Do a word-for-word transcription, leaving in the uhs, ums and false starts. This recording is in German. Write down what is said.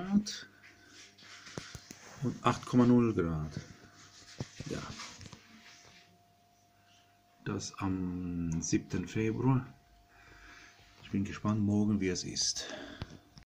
Grad und acht Komma null Grad. Ja. Das am siebten Februar. Ich bin gespannt morgen, wie es ist.